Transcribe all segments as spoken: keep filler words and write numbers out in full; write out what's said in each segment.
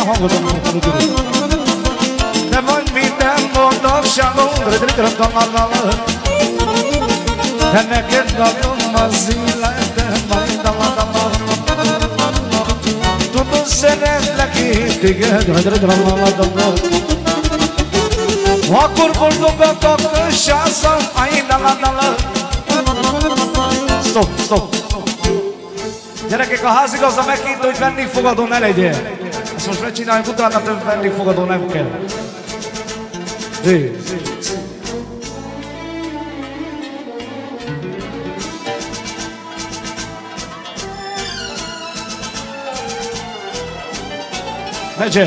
hangul domnul Duru. De voi minden boldogságom, rögtön találom. De neked adom az életem, majd daladalom. Tudom, szeretlek én téged, rögtön daladalom. Akkor boldogak a kösászom, aj daladalom. Stop, stop. Gyerekek, a házigazda megkérte, hogy vendégfogadó ne legyen. Ezt most megcsináljuk, utána több vendégfogadó nem kell. Zé. Merge.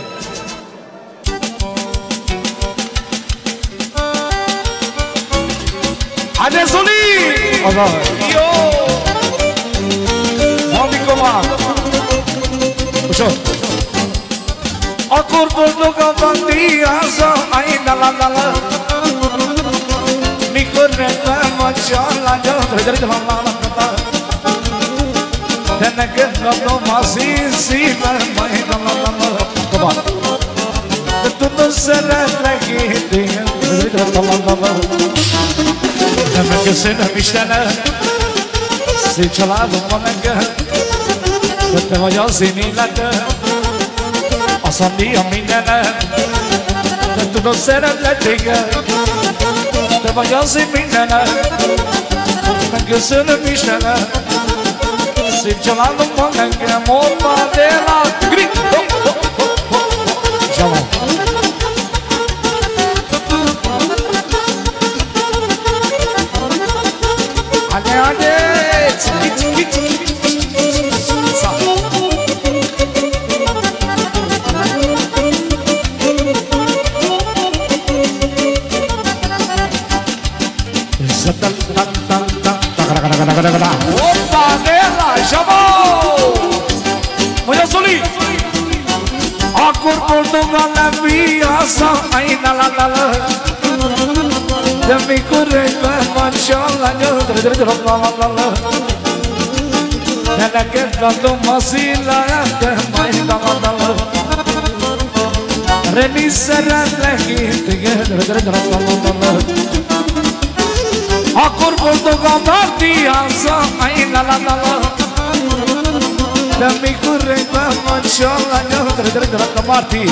Haide, Zoli! Yo! Ușor. Akkor boldogam van diaza, ai la la la la. Mikor nekem a családja, la la la la. De neked adom az én szívem, ai la la la la. Tovább. De tudom, szeretlek én téged, la la la la. De megköszönöm Istenem, szép családom van nekem. De te vagy az én életem, az a mi a mindenem. De tudom, szeretlek téged, te vagy az én mindenem. Megköszönöm Istenem, szép családom van nekem. Opa, de la grit, hop, hop, hop, hop. Zsalom. Ade, ade, ciki, ciki, ciki. Opa, nela, chamou! Olha, Zoli! Akkor boldogam le viața, ai la la la la. De mikor egyben van családja, la la la la. De neked adom az életem, ai la la la la. Reni, szeretlek én téged, la la la la. Akkor boldogam van diața, ai la la la la. De mikor egyben van családja, la Marti.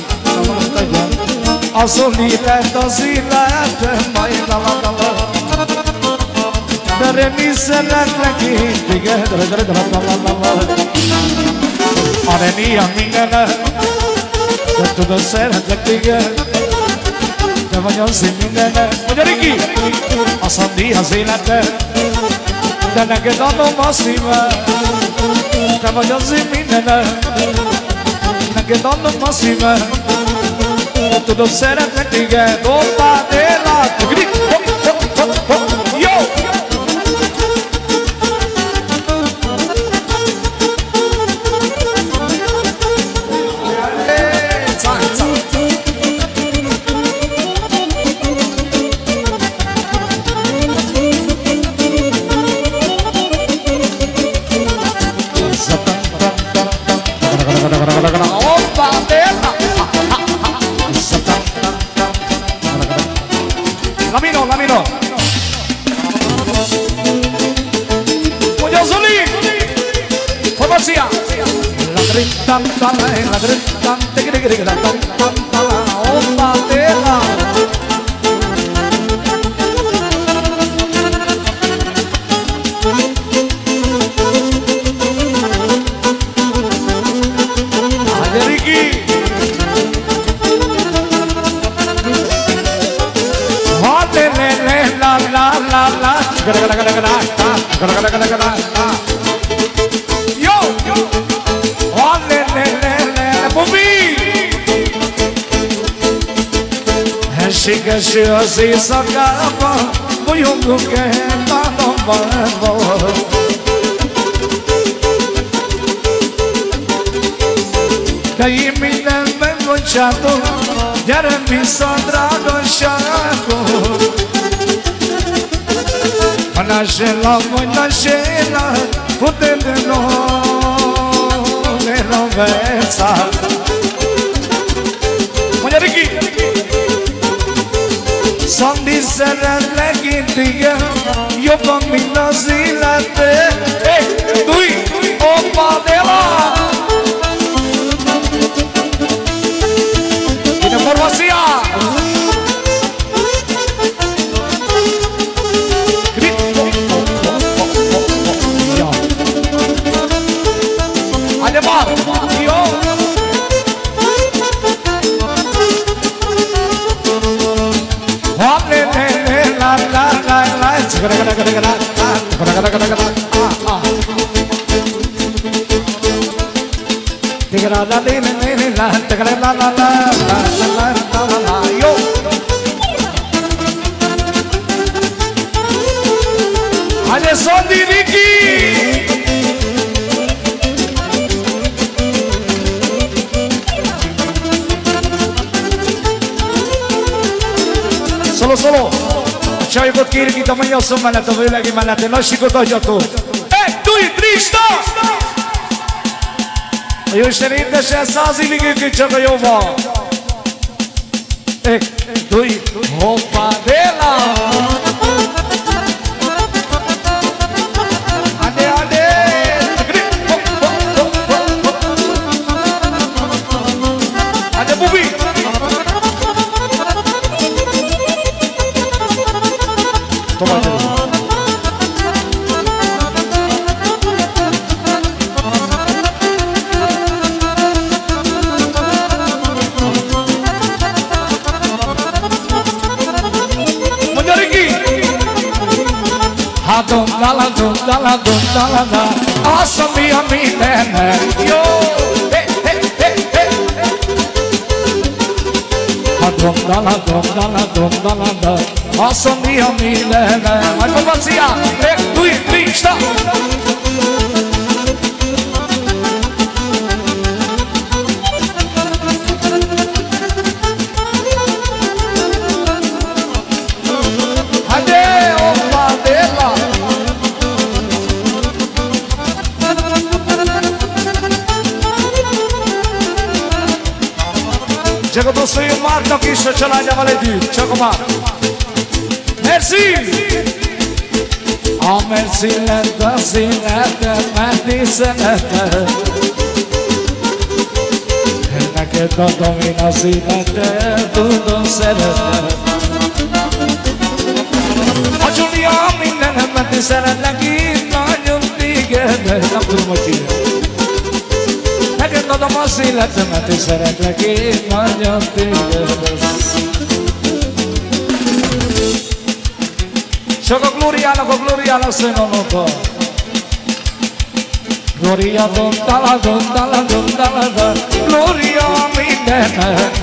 Azon élet az életem, ai la la la la. De Reni, szeretlek én téged, la la la la. A Reni a mindenem, de tudom, szeretlek téged. Te vagy az én mindenem. Mondja, Riki! A Szandi az életem, de neked adom a szívem. Te vagy az én mindenem, neked adom a szívem. De tudom, szeretlek téged. Hoppá, déla! Grit! Hopp, hopp, hopp, hopp! Jó! Lamino, Lamino. Voglio Zoli. Formația. La grinta, la grinta, tigri tigri la grinta, opa tela. Haide, Ricky. La la la la, gada gada gada gada, gada gada gada gada. Yo, yo, oh le le le le, Bobby. She got she was is a gaba, boy you go get my number. Dai mi ne conciato, iar mi s-a dragoșato. Nașela, voi nașela, putem de nou, de noveța. szeretlek igen, jobban, mint az életbe. Hey, Dui, Opa Dela! Ide Formacia! Haide, bar! Yo! Hadi son Ricky. Solo solo. Csajokot kérjük itt a mennyasszony mellett, a vőlegi mellett, nagy sikot adjatok! Egy, dúj, Krista! A Jóisten édesen száz évig ők csak a jóval! Egy, dúj, hoppá, déla! Ade, ade! Ade, bubi! Dum dala dum dala dum dala da, awesome mia milena, yo, hey hey hey hey. Dum dala dum dala dum dala da, awesome mia milena. Vai Formacia, hey, dui, Krista. Csak a dosszói Márknak is a családjával együtt, csak a Márk. Merci! A merci lett az életem, mert én szeretem. Neked adom én az életem, tudom szeretem. A Giulia mindenem, mert én szeretlek, én nagyon téged. Nem tudom, hogy hívja. Neked adom az életemet, és szeretlek, én nagyon téged. Csak a glóriának, a glóriának szóljon oda. Glória, dondala, dondala, dondala, glória mindennek.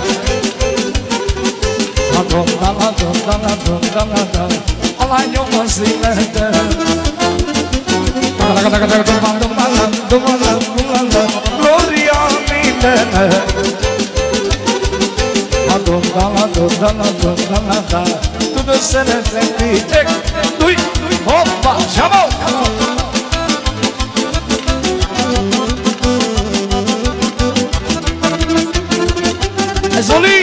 A dondala, dondala, dondala, a lányom az életem. Gloria mindennek. A dondala, dondala, dondala, tudod szeretlek téged. Dúj, hoppa, zsabó! Ez Zoli!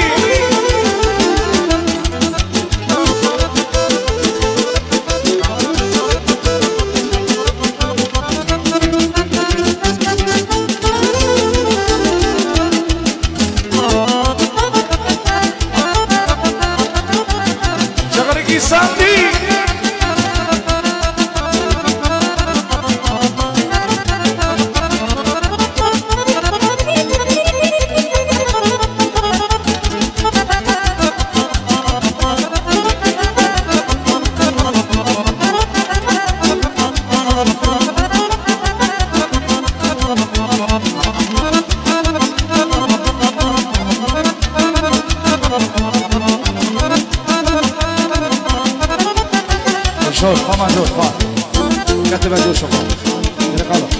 Sor, fa maggior, fa. Kettővel gyorsabban. Gyerek arra.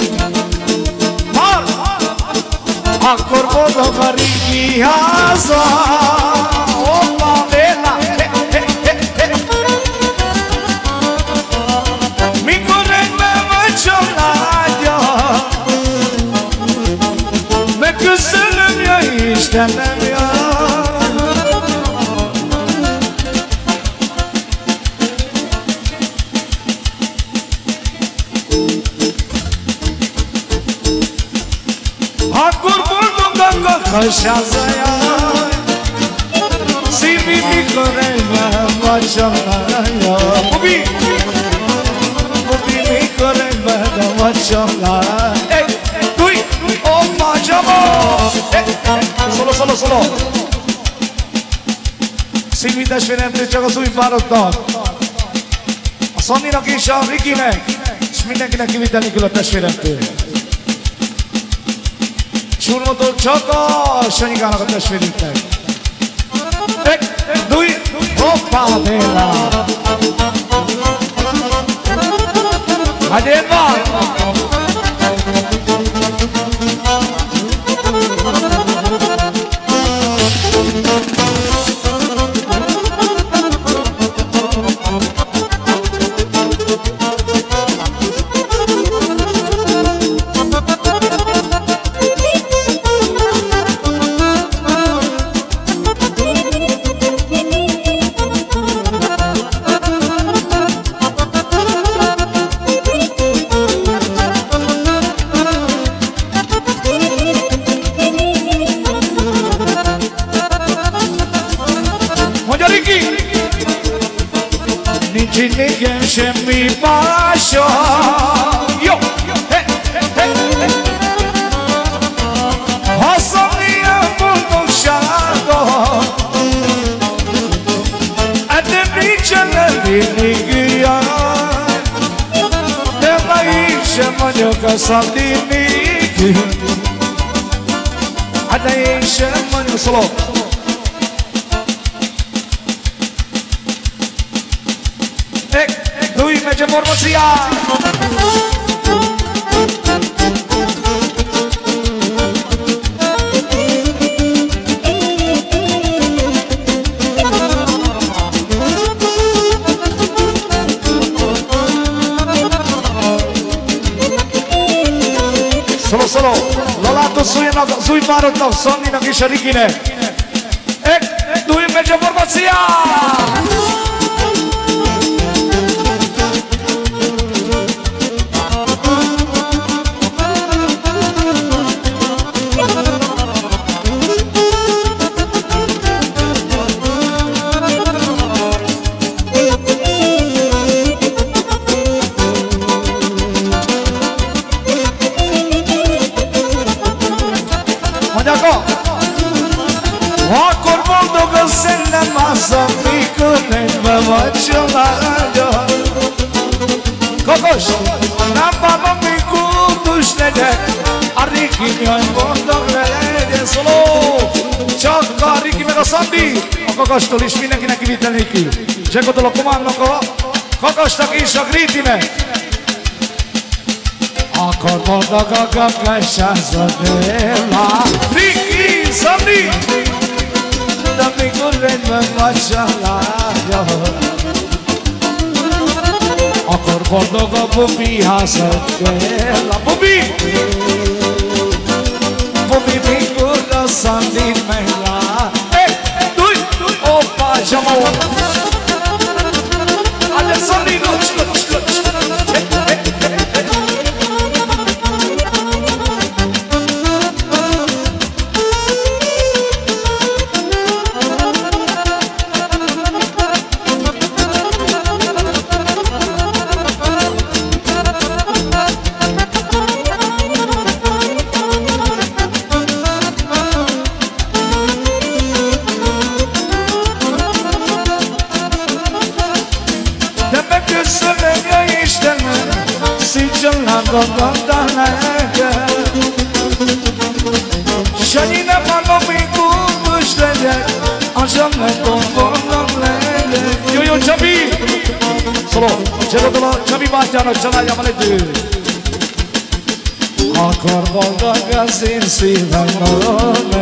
Har! Akkor boldog a régi háza. Hoppa, Béla. Mikor egyben vagy családja. Megköszönöm, ja Istenem, ja. Așează ea Simi micoreva Maciolana Bubi Bubi micoreva Maciolana Ei, dui, o Maciamo Solo, solo, solo Simi da švirente Čako su im barotno A sonni na kiša Rikine Šminek na kivita Nikola ta švirente Čurmoto Čoko Šanjigana ta švirente Ek, dui, opa bela Adema Nici mi pașo Yo, he, he, he, he Hasania munușado Ade bricele linigia De la ișe măniocă saldinichi Ade ișe măniocă solo Lui merge mormăția Solo, solo Lolato sui, sui marotov Sonni na kiša Rikine Ek, lui merge mormăția Kokoš, na babom mi kutušnede Arikinjo je bondom relede Solo, čaka Riki me da sandi O Kokoš, to liš mi neki neki vitelniki Čeko to lo komandno ko Kokoš, tak išo griti me Ako voda ga ga kaša zadela Riki, sandi Da mi kulen me mačala Akor boldoga bubi hasatela Bubi Bubi mikula sandi mela Hey, dui, opa, jamo Ale sandi noć, noć, noć Șanina mano mi kutușlede Așa me conformăm lele Yo, yo, Chabi Solo, celo de la Chabi Bastiano, cela yamalete Akor volda gazin si venome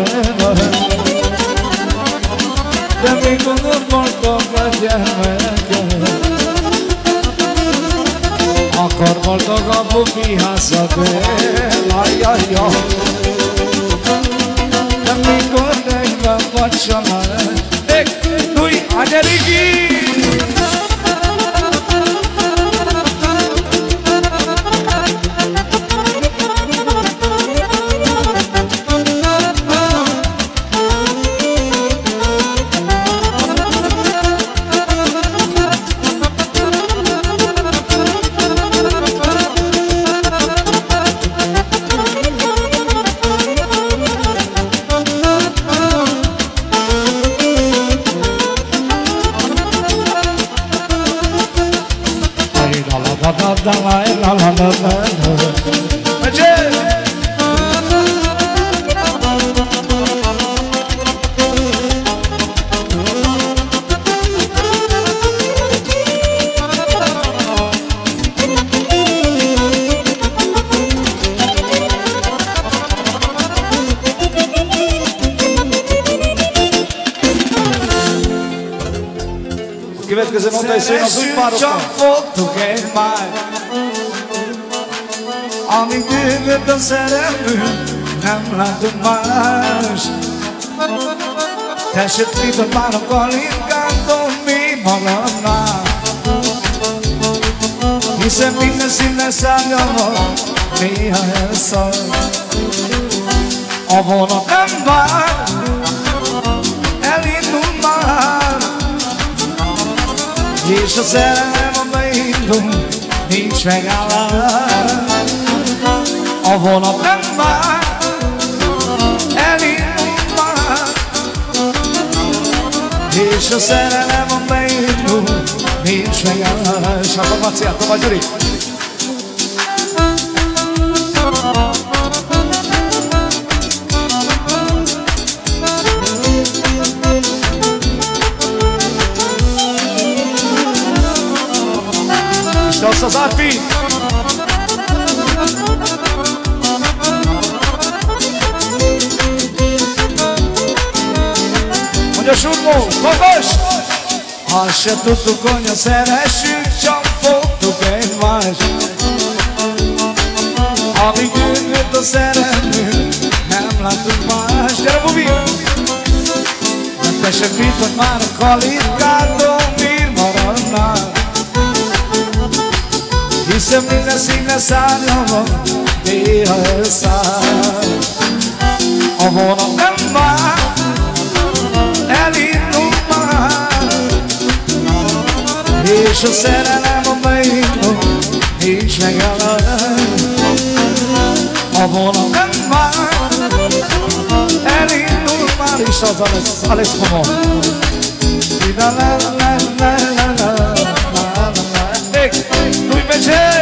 De mi kunur volda gazin Akor volda bubi hasatela Ya, ya Mi colega facciamo E lui Aneriki la la la la. Következő nota és jön az új pároknak. Csak voltunk egy már, amíg dühögött a szerelmünk, nem látunk más. Te sötétített már a kalinkától, mi maradnál? Hiszen minden színe szárnya van, néha elszalad. A vonat nem vár, elindul már, és a szerelem, amely indul, nincs megállás. A vonat nem vár, elindul már, és a szerelem, amely indul, nincs megállás. Hát a Maci, hát a Gyuri. És az Arfi! Mondja Surmó, magas! Azt se tudtuk, hogy a szeressünk, csak fogtuk egymást. Amíg gyűjtött a szerelmünk, nem láttuk más. Gyere, Bubi! Te se fitod már a kalitkától, miért maradnál? Hiszen minden színe szárnya van, néha elszáll. A vonat nem vár, elindul már, és a szerelem, amely indul, nincs megállás. A vonat nem vár, elindul már, és az Alex, Alex Komor. La la la la la la la la la. Lui Becce!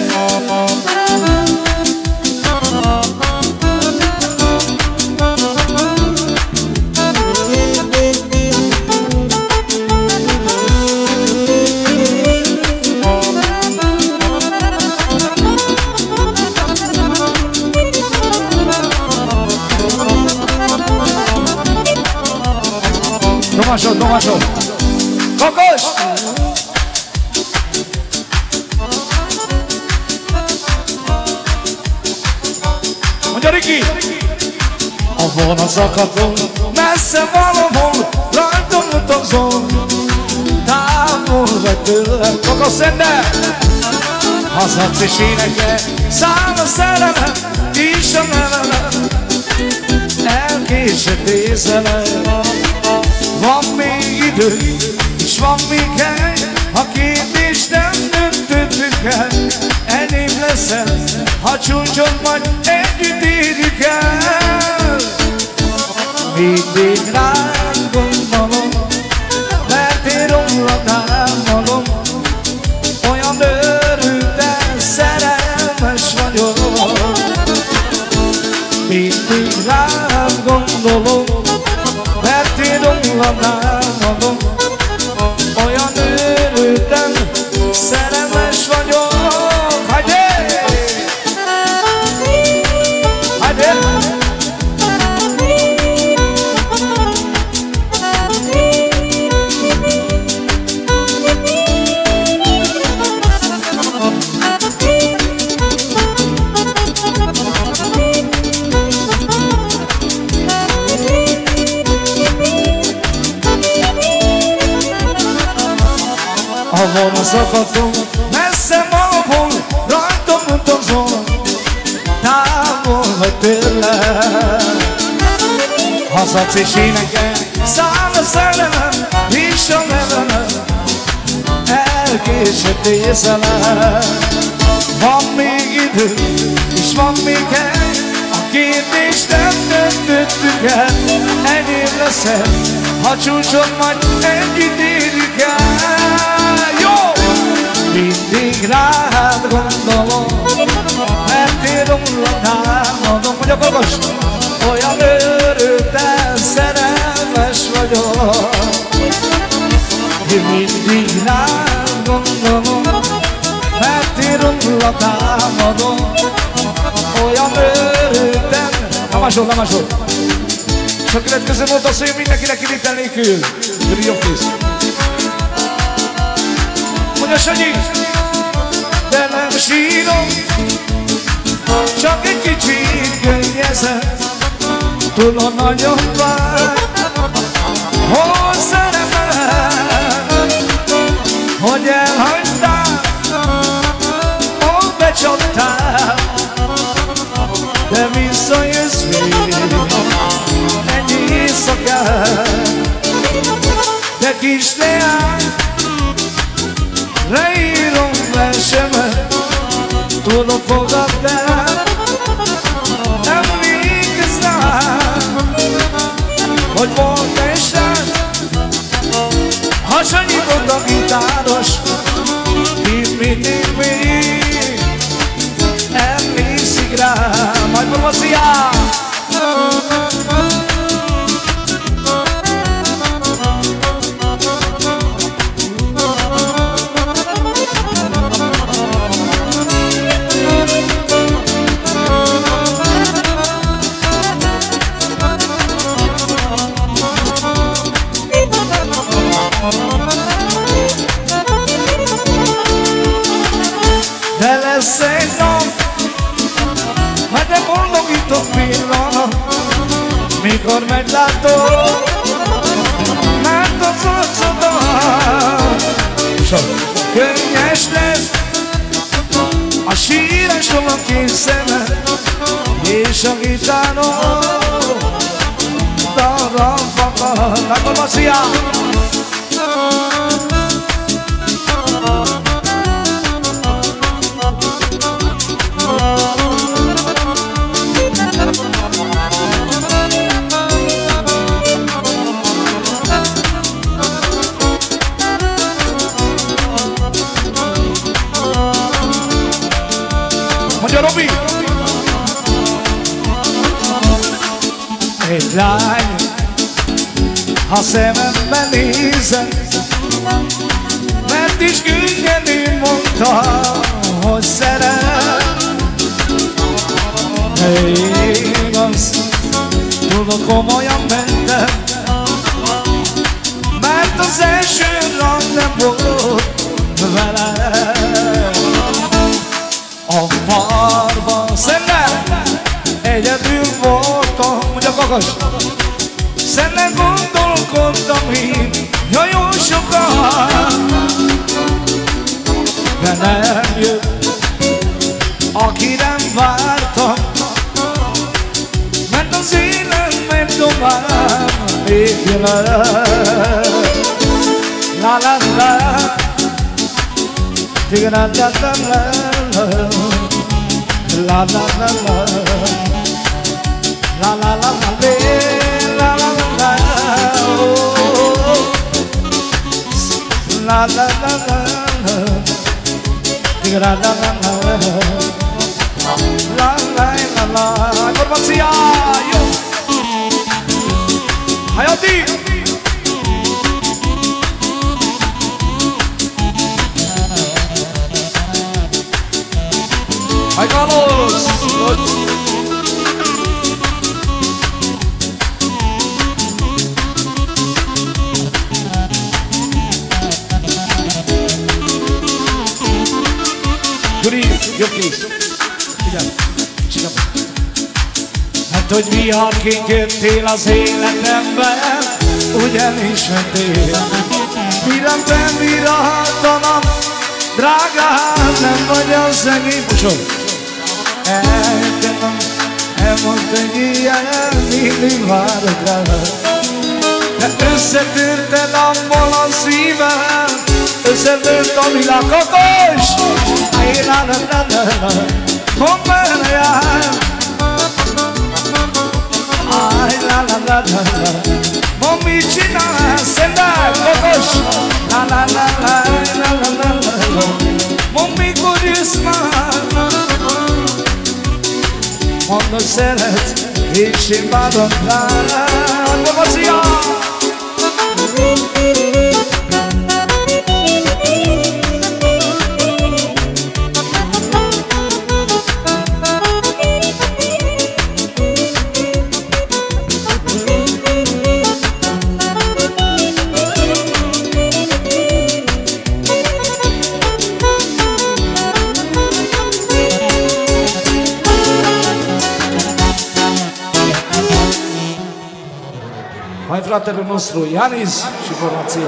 Tomasó, Tomasó! Kokos! Mondja Riki! A vonat szakadon, messze valahol, rajtam utazol, távol vagy tőlem. Kokos Szende! Hazadsz és énekel, száll a szerelem, is a nevelem, elkésett érzelem. Van még idő, és van még hely, ha kérdést nem döntöttük el. Enyém leszel, ha csúcson vagy, együtt érjük el. Mindig rád gondolom, mert én rólad álmodom. Olyan őrülten szerelmes vagyok. Mindig rád gondolom, mert én rólad álmodom. Olyan őrülten szerelmes vagyok. Hagyj! Hagyj! A vonat szakadon, messze valahol, rajtam utazol, távol vagy tőlem. Hazadsz és énekel, száll a szerelem, és a nevelem, elkésett érzelem. Van még idő, és van még hely, a kérdést nem döntöttük el. Enyém leszel, ha csúcson vagy, együtt érjük el. Jó! mindig rád gondolom, mert én romlok támadom, hogy a magas, olyan őrülten szerelmes vagyok. Én mindig rád gondolom, mert én romlok támadom, olyan őrülten. Na másod, na másod. És a következő volt az, hogy mindenkinek kivétel nélkül. Gyuri, jobb kész. Mondja Sanyi, de nem sírom, csak egy kicsit könnyezek. Tudom nagyon vár, hol szerepel, hogy elhagytál, hol becsaptál, de visszajössz még ennyi éjszakán. De kis leány, leírom versemet, tudom fogadd el, emlékezz, hogy volt egy srác, hasonlított a gitáros, így mindig még emlékszik rá. Majd Barbaszia! De lesz egy nap, majd de boldogított pillanat, mikor meglátod, mert az arcodat. Könnyes lesz a sírásról a két szemed, és a gitáron darab fakad. Akkor Baszia! Mondja Robi! Egy lány, ha szemembe nézem, mert is könnyedén mondta, hogy szeret. Én azt tudod, komolyan mentem, mert az első rang nem volt vele. A parban szemmel egyedül voltam, mondja Kakas. Szemmel gondolkodtam én, nagyon sokat, de nem jött, aki nem vártam, mert az élet megy tovább végre. La la la, la la la la, la la la la, la la la la, la la la la, la la la la, la la la la, la la la. Barbaszia, jó! Hayati! Hi Carlos! Gyuri, jobb kész! Figyelj! Csikab! Hát, hogy viharként jöttél az életemben, úgy elismertél. Bíráltam, bíráltanak, drágám, nem vagy a szegény. Pusol! Elkezdem, elmondta, hogy ilyen, mindig várok rá. De összetörted abból a szívem, összetört a világ. Kakos! Én la la la la la, hoppára jár. Aj, la la la la la, ma mit csinálsz? Szendel, Kakos! La la la la, la la la la la. mondo seret ishi madokara Demasiya Hai fratele nostru, Ianis și formația.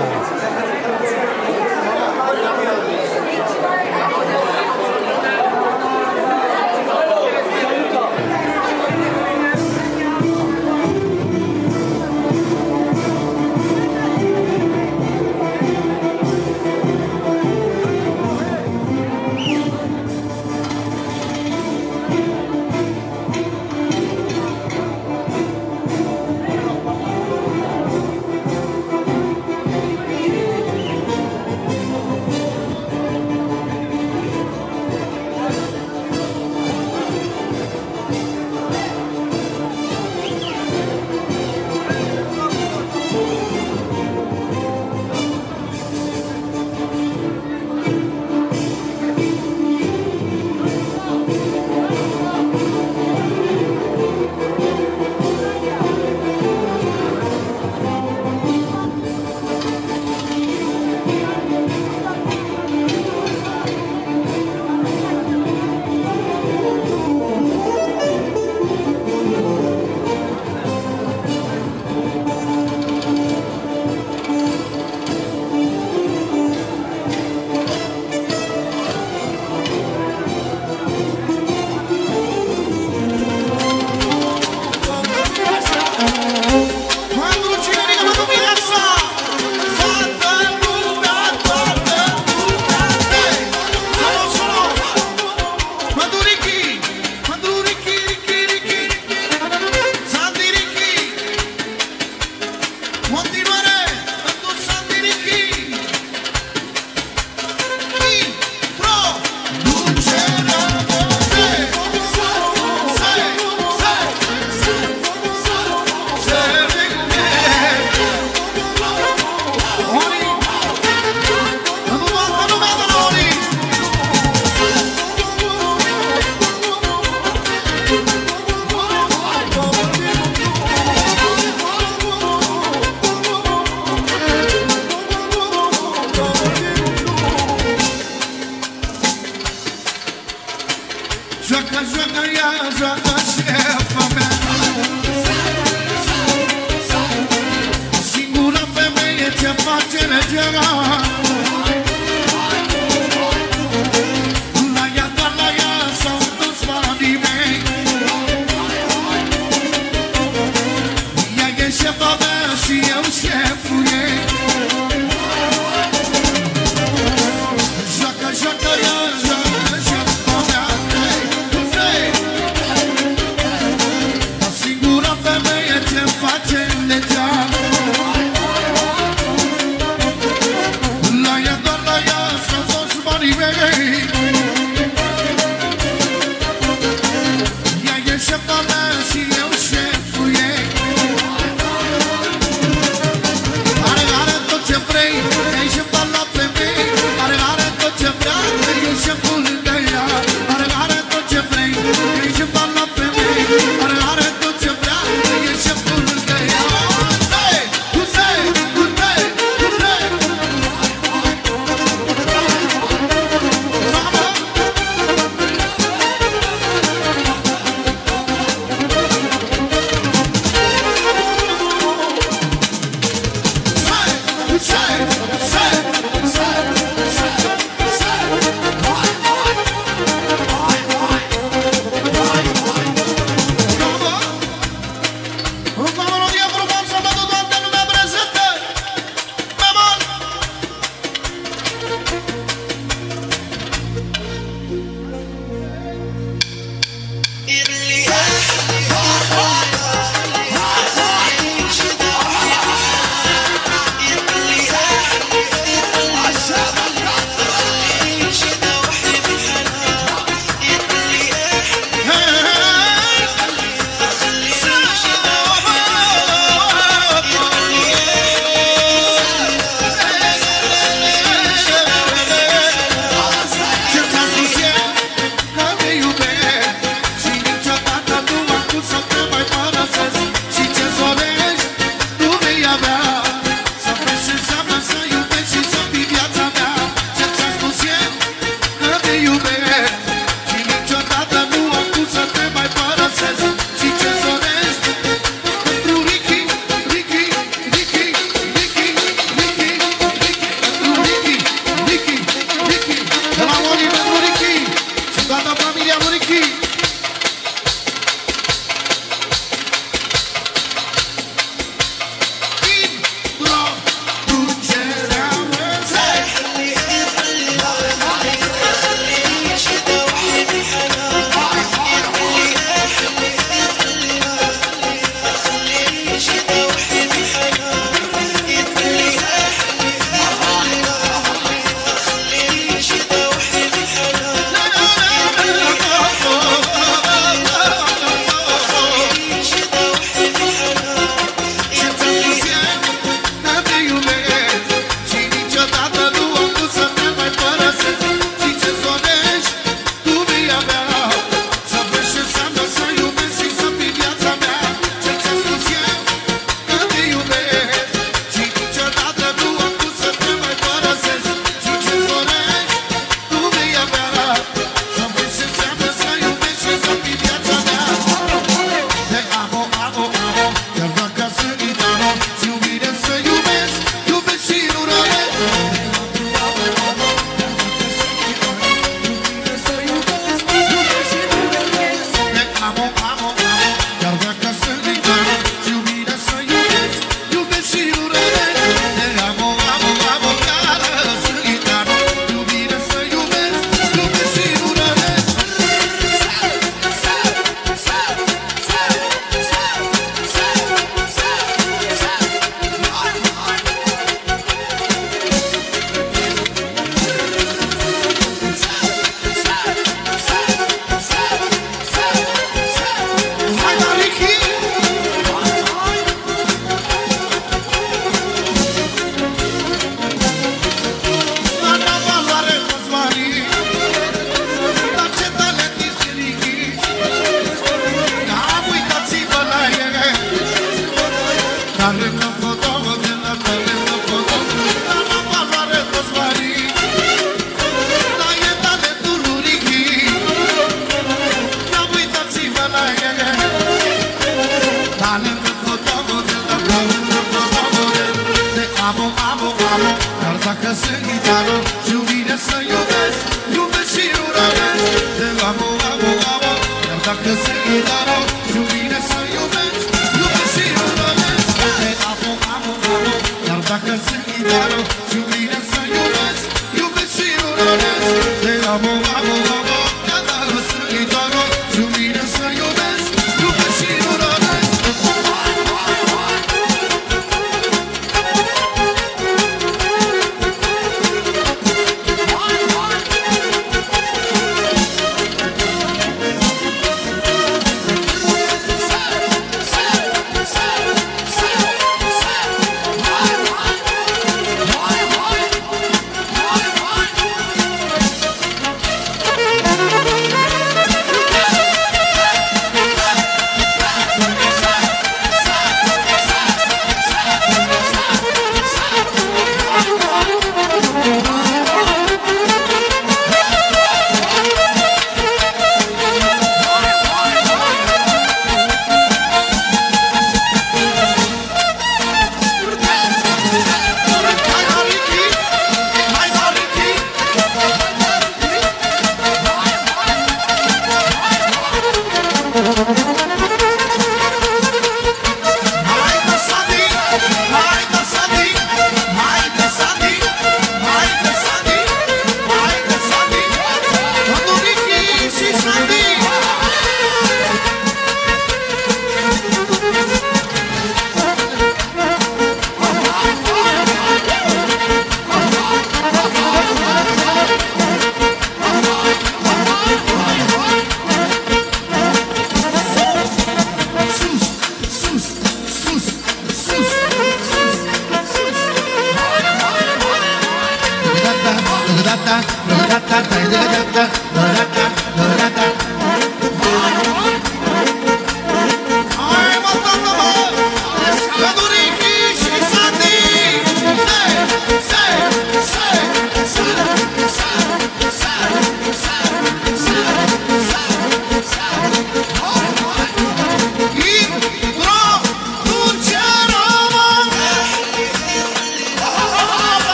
amo, dar dacă sunt gitarul și vine să iubesc, iubesc și urăsc. Te amo, amo, amo, dar dacă sunt gitarul și vine să iubesc, iubesc și urăsc. Te amo, amo, amo, dar dacă sunt gitarul și vine să iubesc, iubesc și urăsc. Te amo, amo, amo, dar dacă sunt gitarul și vine să iubesc, iubesc și urăsc.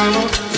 gitarul